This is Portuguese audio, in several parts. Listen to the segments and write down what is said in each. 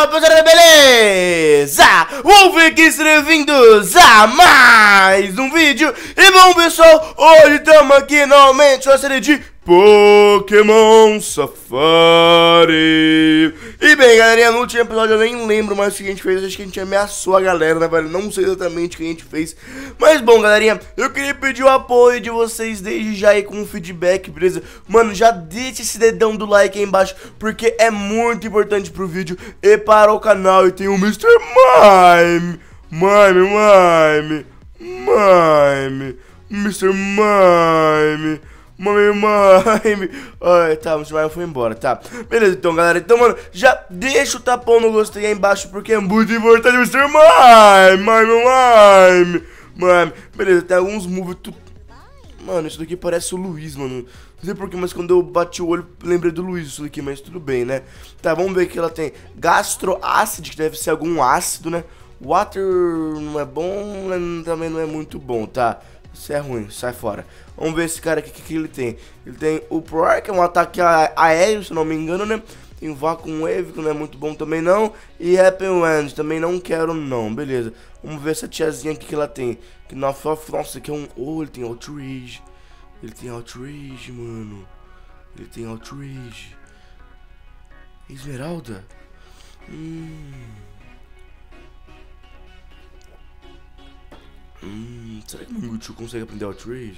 Rapaziada, beleza? Wolf aqui, sejam bem-vindos a mais um vídeo. E bom, pessoal, hoje estamos aqui novamente com a série de Pokémon Safari. E bem, galerinha, no último episódio eu nem lembro mais o que a gente fez. Acho que a gente ameaçou a galera, né, velho? Não sei exatamente o que a gente fez. Mas bom, galerinha, eu queria pedir o apoio de vocês desde já aí com um feedback, beleza? Mano, já deixa esse dedão do like aí embaixo, porque é muito importante pro vídeo e para o canal. E tem o Mr. Mime, Mr. Mime. Ai, tá, o Mr. Mime foi embora, tá. Beleza, então, galera. Então, mano, já deixa o tapão no gostei aí embaixo, porque é muito importante, Mr. Mime. Beleza, tem alguns moves. Mano, isso daqui parece o Luiz, mano. Não sei porquê, mas quando eu bati o olho, lembrei do Luiz isso daqui, mas tudo bem, né? Tá, vamos ver que ela tem Gastroacid, que deve ser algum ácido, né? Water não é bom, também não é muito bom, tá? Isso é ruim, sai fora. Vamos ver esse cara aqui, o que ele tem. Ele tem o Proar, que é um ataque aéreo, se não me engano, né? Tem o Vacuum Wave, que não é muito bom também não. E Happy Wind, também não quero não, beleza. Vamos ver essa tiazinha aqui que ela tem. Que nossa, aqui é um... Oh, ele tem Outrage. Ele tem Outrage, mano. Ele tem Outrage. Esmeralda? Será que o Mewtwo consegue aprender Outrage?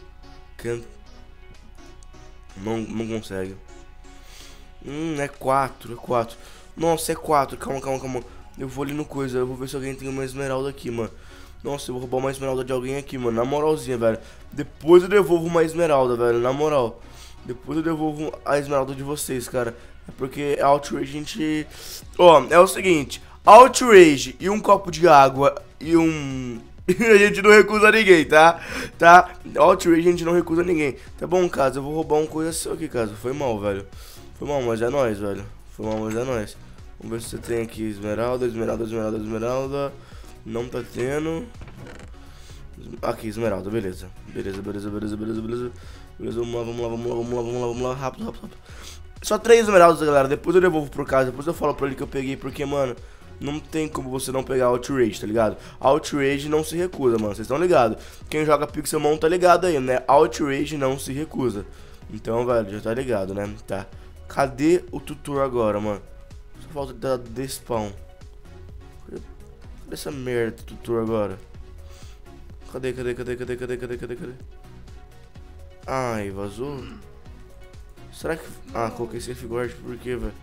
Não consegue. É 4. Nossa, é 4. Calma. Eu vou ali no coisa, eu vou ver se alguém tem uma esmeralda aqui, mano. Nossa, eu vou roubar uma esmeralda de alguém aqui, mano. Na moralzinha, velho. Depois eu devolvo uma esmeralda, velho. Na moral. Depois eu devolvo a esmeralda de vocês, cara. É porque Outrage a gente... Ó, é o seguinte. Outrage e um copo de água e um... a gente não recusa ninguém, tá? Outrage a gente não recusa ninguém. Tá bom, Caso? Eu vou roubar uma coisa seu aqui, Caso. Foi mal, velho. Foi mal, mas é nóis, velho. Vamos ver se você tem aqui esmeralda. Não tá tendo. Aqui, esmeralda, beleza. Beleza. Vamos lá. Rápido. Só 3 esmeraldas, galera. Depois eu devolvo pro Caso. Depois eu falo pra ele que eu peguei, porque, mano, não tem como você não pegar Outrage, tá ligado? Outrage não se recusa, mano. Vocês estão ligados? Quem joga Pixelmon tá ligado aí, né? Outrage não se recusa. Então, velho, já tá ligado, né? Tá. Cadê o tutor agora, mano? Só falta da despawn. Cadê essa merda do tutor agora? Cadê? Ai, vazou? Será que... Ah, coloquei safeguard por quê, velho?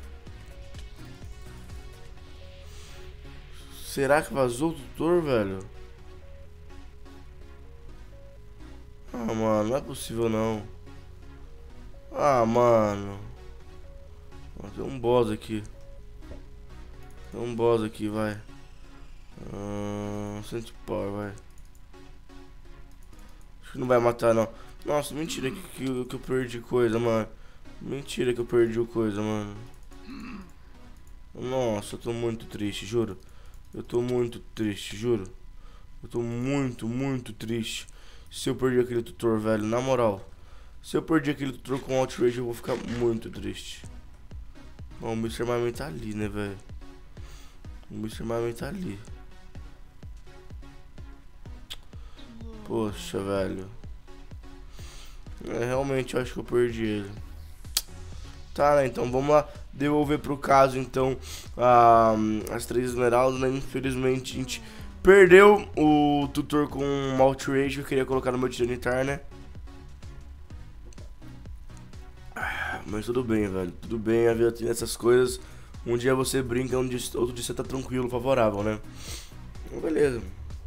Será que vazou o tutor, velho? Ah, mano, não é possível não. Ah, mano. Tem um boss aqui. Vai. Power, vai. Acho que não vai matar, não. Nossa, mentira que eu perdi coisa, mano. Mentira que eu perdi coisa, mano. Nossa, eu tô muito triste, juro. Eu tô muito triste, juro. Eu tô muito triste. Se eu perder aquele tutor, velho, na moral. Se eu perder aquele tutor com Outrage, eu vou ficar muito triste. Bom, o Mr. Mime tá ali, né, velho? Poxa, velho. Realmente eu acho que eu perdi ele. Tá, né? Então vamos lá devolver pro Caso, então, as 3 esmeraldas, né? Infelizmente a gente perdeu o tutor com Outrage que eu queria colocar no meu Tiranitar, né? Mas tudo bem, velho. Tudo bem, a vida tem essas coisas. Um dia você brinca, outro dia você tá tranquilo, favorável, né? Beleza.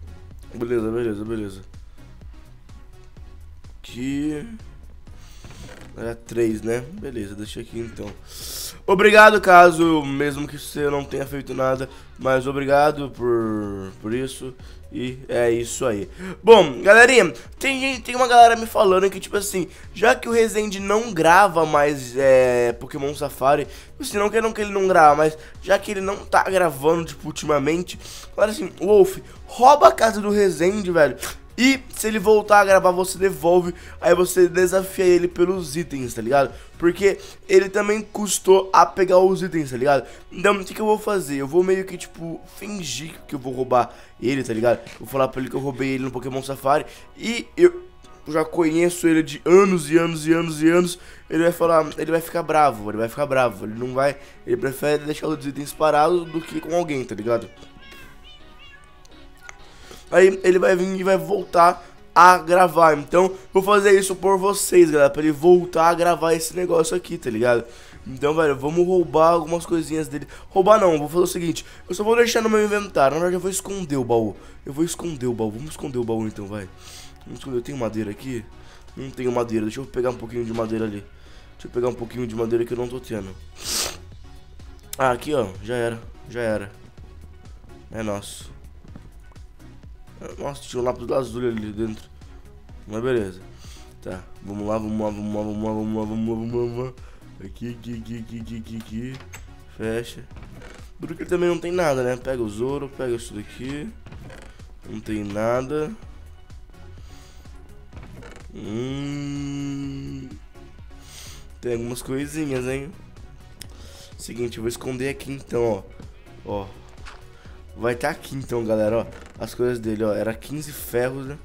Aqui... Era 3, né? Beleza, deixa aqui então. Obrigado, Caso, mesmo que você não tenha feito nada, mas obrigado por isso. E é isso aí. Bom, galerinha, tem uma galera me falando que, tipo assim, já que o Resende não grava mais Pokémon Safari, assim, não querendo que ele não grava, mas já que ele não tá gravando, tipo, ultimamente, fala assim, Wolf, rouba a casa do Resende, velho, E se ele voltar a gravar, você devolve. Aí você desafia ele pelos itens, tá ligado? Porque ele também custou a pegar os itens, tá ligado? Então o que eu vou fazer? Eu vou meio que tipo fingir que eu vou roubar ele, tá ligado? Vou falar pra ele que eu roubei ele no Pokémon Safari. E eu já conheço ele de anos e anos e anos e anos. Ele vai falar, ele vai ficar bravo, ele não vai, ele prefere deixar os itens parados do que com alguém, tá ligado? Aí ele vai vir e vai voltar a gravar. Então vou fazer isso por vocês, galera, pra ele voltar a gravar esse negócio aqui, tá ligado? Então, velho, vamos roubar algumas coisinhas dele. Roubar não, vou fazer o seguinte, eu só vou deixar no meu inventário. Na verdade eu vou esconder o baú. Vamos esconder o baú então, vai. Vamos esconder, eu tenho madeira aqui? Não tenho madeira, deixa eu pegar um pouquinho de madeira ali. Deixa eu pegar um pouquinho de madeira que eu não tô tendo. Ah, aqui ó, já era. É nosso. Nossa, tinha um lápis azul ali dentro. Mas beleza. Tá, vamos lá. Aqui. Fecha. Duro que ele também não tem nada, né? Pega o Zoro, pega isso daqui. Não tem nada. Tem algumas coisinhas, hein? Seguinte, eu vou esconder aqui então, ó. Vai estar aqui então, galera, ó. As coisas dele, ó. Era 15 ferros, né?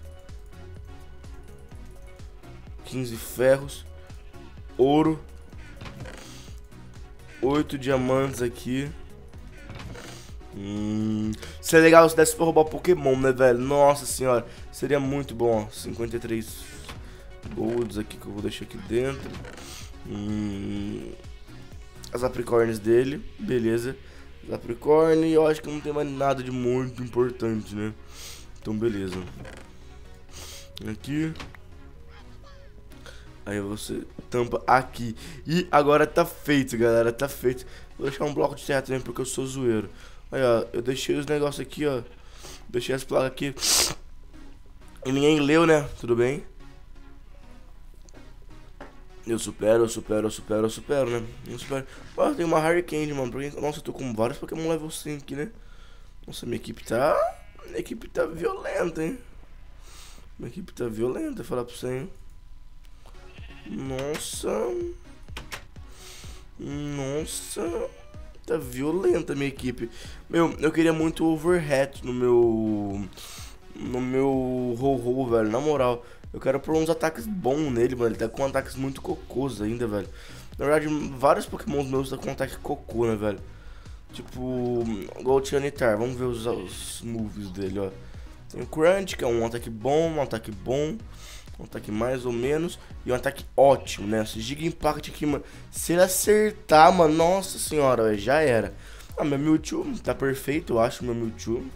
15 ferros. Ouro. 8 diamantes aqui. Seria legal se desse pra roubar Pokémon, né, velho? Nossa senhora. Seria muito bom, ó. 53 golds aqui que eu vou deixar aqui dentro. As apricornes dele, beleza. As apricornes, eu acho que não tem mais nada de muito importante, né? Então beleza. Aqui. Aí você tampa aqui. E agora tá feito, galera, tá feito. Vou deixar um bloco de terra também porque eu sou zoeiro. Aí ó, eu deixei os negócios aqui, ó. Deixei as placas aqui. E ninguém leu, né? Tudo bem? Eu supero, né? Eu supero. Ó, tem uma Hurricane, mano. Porque, nossa, eu tô com vários Pokémon level 5 aqui, né? Nossa, minha equipe tá violenta, hein? Minha equipe tá violenta, vou falar pra você, hein? Nossa. Tá violenta a minha equipe. Meu, eu queria muito overhead no meu Ho-Ho, velho. Na moral. Eu quero pôr uns ataques bons nele, mano. Ele tá com ataques muito cocôs ainda, velho. Na verdade, vários Pokémons meus tá com ataque cocô, né, velho? Tipo, igual o Tyranitar. Vamos ver os moves dele, ó. Tem o Crunch, que é um ataque bom, um ataque mais ou menos. E um ataque ótimo, né? Esse Giga Impact aqui, mano. Se ele acertar, mano, nossa senhora, véio, já era. Ah, meu Mewtwo tá perfeito, eu acho, meu Mewtwo.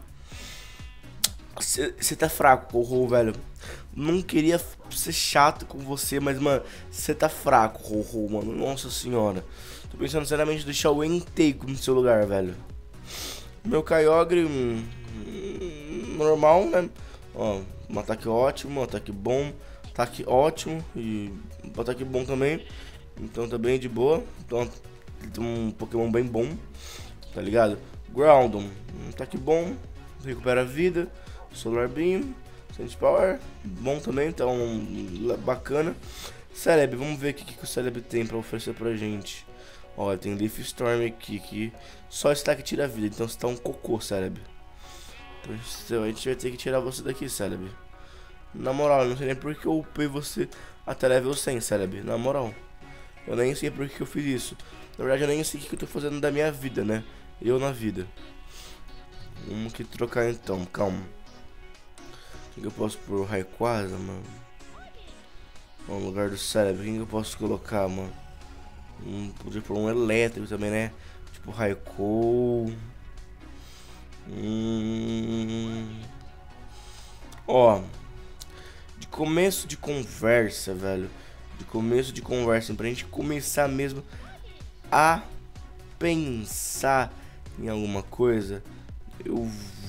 Você tá fraco, Ho-Ho, velho. Não queria ser chato com você, mas, mano, você tá fraco, Ho-Ho, mano. Nossa senhora. Tô pensando seriamente em deixar o Enteico no seu lugar, velho. Meu Kyogre, normal, né? Ó, um ataque ótimo, um ataque bom, ataque ótimo e um ataque bom também. Então tá bem de boa. Então, um Pokémon bem bom, tá ligado? Groudon, um ataque bom, recupera a vida. Solar Beam, Sand Power, bom também, então bacana. Celebi, vamos ver o que o Celebi tem pra oferecer pra gente. Ó, tem Leaf Storm aqui, que só está que tira a vida, então você tá um cocô, Celebi. Então a gente vai ter que tirar você daqui, Celebi. Na moral, eu não sei nem por que eu upei você até level 100, Celebi, na moral. Eu nem sei por que eu fiz isso. Na verdade, eu nem sei o que eu tô fazendo da minha vida, né? Eu na vida. Vamos que trocar então, calma. O que eu posso pôr? O Rayquaza, mano? No lugar do Celebi, quem que eu posso colocar, mano? Podia pôr um elétrico também, né? Tipo Raikou. Ó, de começo de conversa, velho. Pra gente começar mesmo a pensar em alguma coisa, eu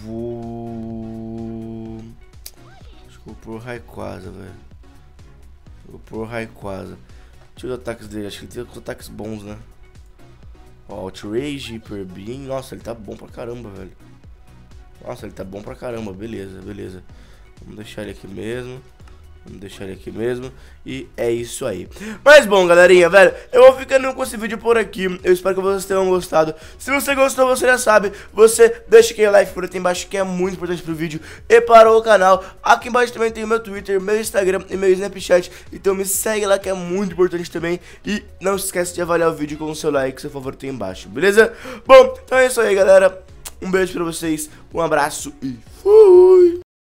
vou... Acho que eu vou pôr Rayquaza, velho. Vou pôr Rayquaza. Deixa eu ver os ataques dele, acho que ele tem os ataques bons, né? Ó, Outrage, Hyper Beam. Nossa, ele tá bom pra caramba, velho. Nossa, ele tá bom pra caramba, beleza, beleza. Vamos deixar ele aqui mesmo. Vamos deixar ele aqui mesmo. E é isso aí. Mas bom, galerinha, velho, eu vou ficando com esse vídeo por aqui. Eu espero que vocês tenham gostado. Se você gostou, você já sabe, você deixa aquele like por aqui embaixo, que é muito importante pro vídeo e para o canal. Aqui embaixo também tem o meu Twitter, meu Instagram e meu Snapchat. Então me segue lá, que é muito importante também. E não se esquece de avaliar o vídeo com o seu like, seu favorito aí embaixo, beleza? Bom, então é isso aí, galera. Um beijo pra vocês, um abraço e fui!